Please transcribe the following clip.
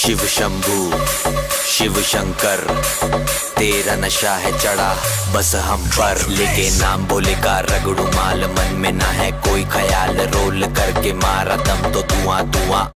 शिव शंभू शिव शंकर, तेरा नशा है चढ़ा बस हम पर। लेके नाम बोले का रगड़ू माल, मन में ना है कोई ख्याल, रोल करके मारा दम तो धुआं धुआं।